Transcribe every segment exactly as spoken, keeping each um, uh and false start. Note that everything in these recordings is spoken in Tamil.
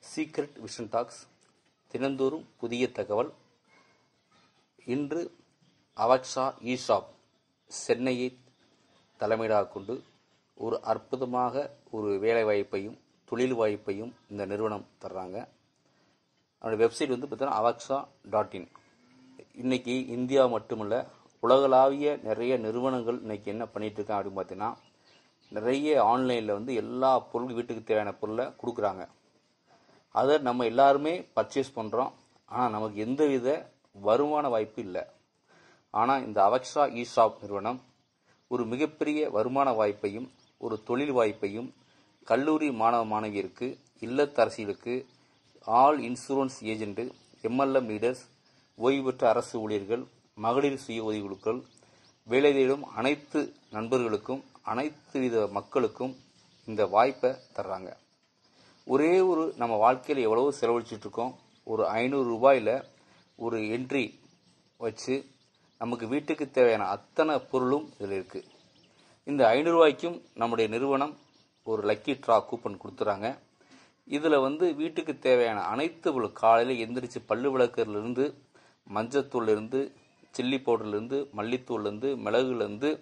சீக்ரெட் விஷன் டாக்ஸ் தினந்தோறும் புதிய தகவல். இன்று அவக்ஸா இ ஷாப் சென்னையை தலைமையிடாக கொண்டு ஒரு அற்புதமாக ஒரு வேலை வாய்ப்பையும் தொழில் வாய்ப்பையும் இந்த நிறுவனம் தர்றாங்க. அவருடைய வெப்சைட் வந்து பார்த்தீங்கன்னா அவக்ஸா டாட் இன். இன்னைக்கு இந்தியா மட்டுமல்ல, உலகளாவிய நிறைய நிறுவனங்கள் இன்னைக்கு என்ன பண்ணிட்டு இருக்காங்க அப்படின்னு பார்த்தீங்கன்னா, நிறைய ஆன்லைனில் வந்து எல்லா பொருள் வீட்டுக்கு தேவையான பொருளை கொடுக்குறாங்க. அதை நம்ம எல்லாருமே பர்ச்சேஸ் பண்ணுறோம். ஆனால் நமக்கு எந்தவித வருமான வாய்ப்பு இல்லை. ஆனால் இந்த அவக்ஸா இ ஷாப் நிறுவனம் ஒரு மிகப்பெரிய வருமான வாய்ப்பையும் ஒரு தொழில் வாய்ப்பையும் கல்லூரி மாணவ மாணவியருக்கு, இல்லத்தரசிகளுக்கு, all insurance agent, MLM leaders, ஓய்வு பெற்ற அரசு ஊழியர்கள், மகளிர் சுய உதவிக்குழுக்கள், வேலை தேடும் அனைத்து நண்பர்களுக்கும், அனைத்து வித மக்களுக்கும் இந்த வாய்ப்பை தர்றாங்க. ஒரே ஒரு நம்ம வாழ்க்கையில் எவ்வளவு செலவழிச்சிட்டு இருக்கோம், ஒரு ஐநூறு ரூபாயில் ஒரு என்ட்ரி வச்சு நமக்கு வீட்டுக்கு தேவையான அத்தனை பொருளும் இதில் இருக்குது. இந்த ஐநூறு ரூபாய்க்கும் நம்முடைய நிறுவனம் ஒரு லக்கி ட்ரா கூப்பன் கொடுத்துறாங்க. இதில் வந்து வீட்டுக்கு தேவையான அனைத்து பொருள், காலையில் எந்திரிச்சு பல்லு விளக்குறதுலேருந்து, மஞ்சத்தூள்லேருந்து, சில்லி பவுடர்லேருந்து, மல்லித்தூள்லேருந்து, மிளகுலேருந்து,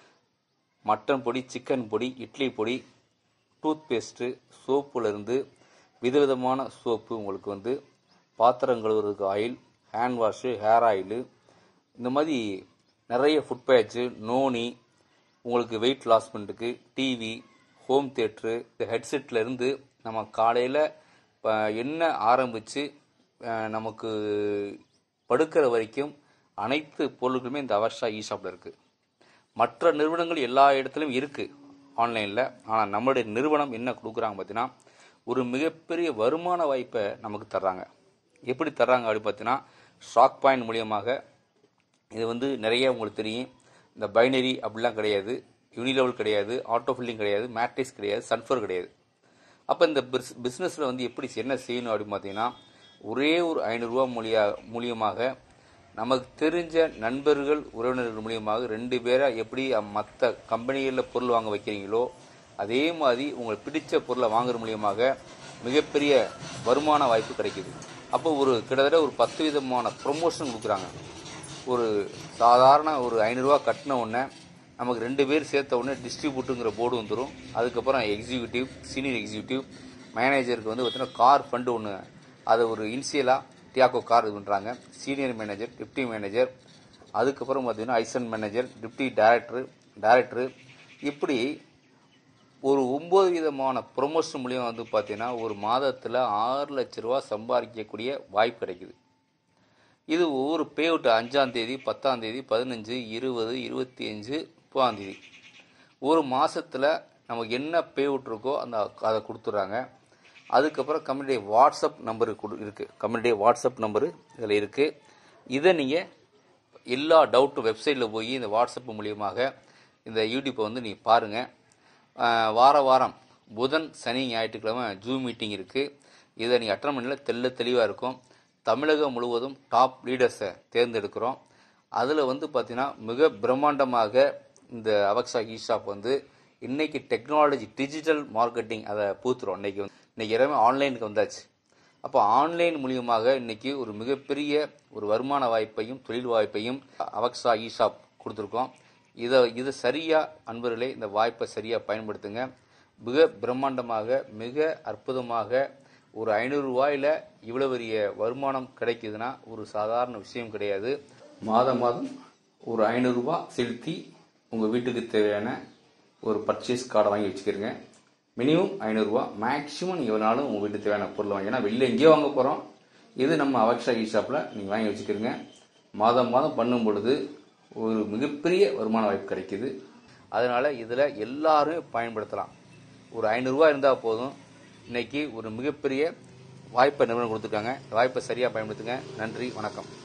மட்டன் பொடி, சிக்கன் பொடி, இட்லி பொடி, டூத் பேஸ்ட்டு, சோப்புலேருந்து விதவிதமான சோப்பு, உங்களுக்கு வந்து பாத்திரம் கழுவுறதுக்கு oil, hand wash, hair oil, இந்த மாதிரி நிறைய ஃபுட் பேட்சு, நோனி, உங்களுக்கு வெயிட் லாஸ் பண்ணுறதுக்கு டிவி, ஹோம் தியேட்ரு, ஹெட்செட்லேருந்து நம்ம காலையில் என்ன ஆரம்பித்து நமக்கு படுக்கிற வரைக்கும் அனைத்து பொருட்களுமே இந்த அவக்ஸா இ ஷாப்பில் இருக்குது. மற்ற நிறுவனங்கள் எல்லா இடத்துலையும் இருக்குது ஆன்லைனில். ஆனால் நம்மளுடைய நிறுவனம் என்ன கொடுக்குறாங்க பார்த்தீங்கன்னா, ஒரு மிகப்பெரிய வருமான வாய்ப்பை நமக்கு தர்றாங்க. எப்படி தர்றாங்க அப்படின்னு பார்த்தீங்கன்னா, ஸ்டாக் பாயிண்ட் மூலியமாக. இது வந்து நிறைய உங்களுக்கு தெரியும், இந்த பைனரி அப்படிலாம் கிடையாது, யூனிலெவல் கிடையாது, ஆட்டோ ஃபில்லிங் கிடையாது, மேட்ரிக்ஸ் கிடையாது, சல்ஃபர் கிடையாது. அப்போ இந்த பிஸ் பிஸ்னஸில் வந்து எப்படி என்ன செய்யணும் அப்படின்னு பார்த்தீங்கன்னா, ஒரே ஒரு ஐநூறுரூவா மூலியா மூலியமாக நமக்கு தெரிஞ்ச நண்பர்கள், உறவினர்கள் மூலியமாக ரெண்டு பேரை எப்படி மற்ற கம்பெனிகளில் பொருள் வாங்க வைக்கிறீங்களோ அதே மாதிரி உங்களுக்கு பிடிச்ச பொருளை வாங்குற மூலியமாக மிகப்பெரிய வருமான வாய்ப்பு கிடைக்குது. அப்போ ஒரு கிட்டத்தட்ட ஒரு பத்து விதமான ப்ரொமோஷன் கொடுக்குறாங்க. ஒரு சாதாரண ஒரு ஐநூறுரூவா கட்டின உடனே நமக்கு ரெண்டு பேர் சேர்த்த உடனே டிஸ்ட்ரிபியூட்டுங்கிற போர்டு வந்துடும். அதுக்கப்புறம் எக்ஸிக்யூட்டிவ், சீனியர் எக்ஸிக்யூட்டிவ், மேனேஜருக்கு வந்து பார்த்தீங்கன்னா கார் ஃபண்டு ஒன்று, அதை ஒரு இனிஷியலாக டியாக்கோ கார் இது பண்ணுறாங்க. சீனியர் மேனேஜர், டிப்டி மேனேஜர், அதுக்கப்புறம் பார்த்தீங்கன்னா ஐசன் மேனேஜர், டிப்டி டைரக்டரு, டைரக்டரு, இப்படி ஒரு ஒம்பது விதமான ப்ரொமோஷன் மூலியம் வந்து பார்த்தீங்கன்னா ஒரு மாதத்தில் ஆறு லட்ச ரூபா சம்பாதிக்கக்கூடிய வாய்ப்பு கிடைக்குது. இது ஒவ்வொரு பே அவுட் அஞ்சாம் தேதி, பத்தாம் தேதி, பதினஞ்சு, இருபது, இருபத்தி அஞ்சு, முப்பதாம் தேதி ஒரு மாதத்தில் நமக்கு என்ன பே அவுட் இருக்கோ அந்த அதை கொடுத்துட்றாங்க. அதுக்கப்புறம் கம்பெனியுடைய வாட்ஸ்அப் நம்பரு கொடு இருக்குது கம்பெனியுடைய வாட்ஸ்அப் நம்பரு இதில் இருக்குது. இதை நீங்கள் எல்லா டவுட்டும் வெப்சைட்டில் போய் இந்த வாட்ஸ்அப் மூலியமாக இந்த யூடியூப்பை வந்து நீங்கள் பாருங்கள். வார வாரம் புதன், சனி, ஞாயிற்றுக்கிழமை ஜூம் மீட்டிங் இருக்குது. இதை நீங்கள் அட்டன் பண்ணல தெல்ல தெளிவாக இருக்கும். தமிழகம் முழுவதும் டாப் லீடர்ஸை தேர்ந்தெடுக்கிறோம். அதில் வந்து பார்த்தீங்கன்னா மிக பிரம்மாண்டமாக இந்த அவக்ஸா இ ஷாப் வந்து இன்னைக்கு டெக்னாலஜி, டிஜிட்டல் மார்க்கெட்டிங் அதை பூத்துறோம். இன்னைக்கு வந்து இன்னைக்கு எல்லாமே ஆன்லைனுக்கு வந்தாச்சு. அப்போ ஆன்லைன் மூலியமாக இன்னைக்கு ஒரு மிகப்பெரிய ஒரு வருமான வாய்ப்பையும் தொழில் வாய்ப்பையும் அவக்ஸா இ ஷாப் கொடுத்துருக்கோம். இதை இதை சரியாக அன்பர்களே, இந்த வாய்ப்பை சரியாக பயன்படுத்துங்க. மிக பிரம்மாண்டமாக, மிக அற்புதமாக ஒரு ஐநூறு ரூபாயில் இவ்வளோ பெரிய வருமானம் கிடைக்குதுன்னா ஒரு சாதாரண விஷயம் கிடையாது. மாதம் மாதம் ஒரு ஐநூறுரூபா செலுத்தி உங்கள் வீட்டுக்கு தேவையான ஒரு பர்ச்சேஸ் கார்டை வாங்கி வச்சுக்கிறீங்க. மினிமம் ஐநூறுரூவா, மேக்ஸிமம் நீங்கள் எவ்வளோனாலும் உங்கள் வீட்டுக்கு தேவையான பொருள் வாங்கி, ஏன்னா வெளியில் எங்கேயோ வாங்க போகிறோம். இது நம்ம அவக்ஸா இ ஷாப்பில் நீங்கள் வாங்கி வச்சுக்கிறீங்க. மாதம் மாதம் பண்ணும் பொழுது ஒரு மிகப்பெரிய வருமான வாய்ப்பு கிடைக்குது. அதனால் இதில் எல்லாருமே பயன்படுத்தலாம். ஒரு ஐநூறுரூவா இருந்தால் போதும். இன்னைக்கு ஒரு மிகப்பெரிய வாய்ப்பை நிறுவனம் கொடுத்துருக்காங்க. வாய்ப்பை சரியாக பயன்படுத்துங்க. நன்றி, வணக்கம்.